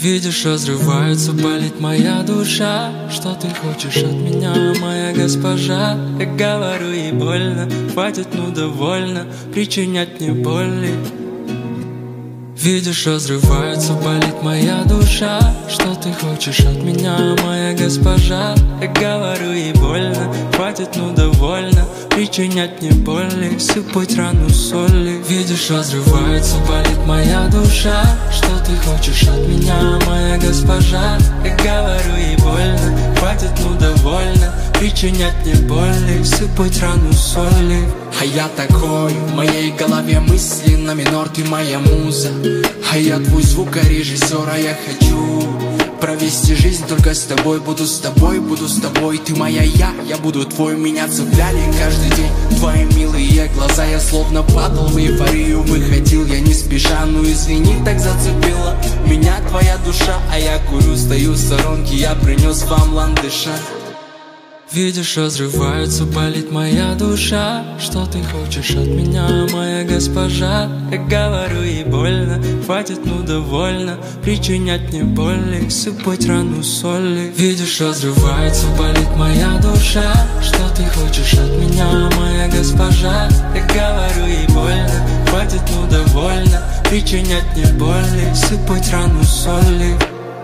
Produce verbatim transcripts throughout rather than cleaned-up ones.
Видишь, разрывается, болит моя душа. Что ты хочешь от меня, моя госпожа? Я говорю, ей больно, хватит, ну довольно причинять мне боли. Видишь, разрывается, болит моя душа. Что ты хочешь от меня, моя госпожа? Я говорю, ей больно, хватит, ну довольно причинять мне боли, сыпать рану соли. Видишь, разрывается, болит моя душа. Что ты хочешь от меня, моя госпожа? Я говорю, ей больно, хватит, ну довольно причинять мне боли, сыпать рану соли. А я такой, в моей голове мысли на минор, ты моя муза. А я твой звукорежиссер, а я хочу провести жизнь только с тобой. Буду с тобой, буду с тобой, ты моя я, я буду твой. Меня цепляли каждый день твои милые глаза. Я словно падал в эйфорию, выходил я не спеша. Ну извини, так зацепила меня твоя душа. А я курю, стою в сторонке, я принес вам ландыша. Видишь, разрывается, болит моя душа. Что ты хочешь от меня, моя госпожа? Я говорю, ей больно, хватит, ну довольно причинять мне боли, сыпать рану соли. Видишь, разрывается, болит моя душа. Что ты хочешь от меня, моя госпожа? Я говорю, ей больно, хватит, ну довольно причинять мне боли, сыпать рану соли.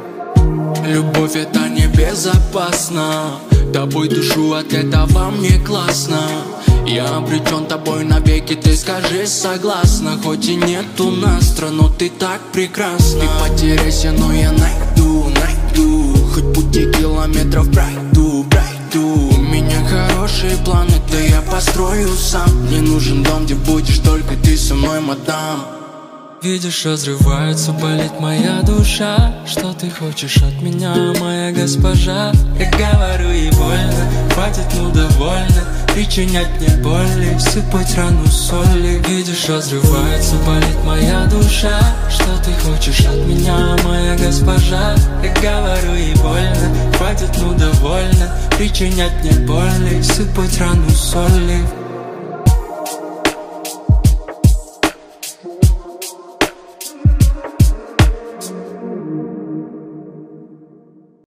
Любовь это не безопасно, тобой душу, от этого мне классно. Я обречен тобой навеки, ты скажи согласна. Хоть и нету настро, но ты так прекрасна. Ты потеряйся, но я найду, найду. Хоть пути километров пройду, пройду. У меня хорошие планы, да я построю сам. Мне нужен дом, где будешь только ты со мной, мадам. Видишь, разрывается, болит моя душа. Что ты хочешь от меня, моя госпожа? Я говорю, ей больно, хватит, ну довольно причинять мне боли, сыпать рану соли. Видишь, разрывается, болит моя душа. Что ты хочешь от меня, моя госпожа? Я говорю, ей больно, хватит, ну довольно причинять мне боли, сыпать рану соли.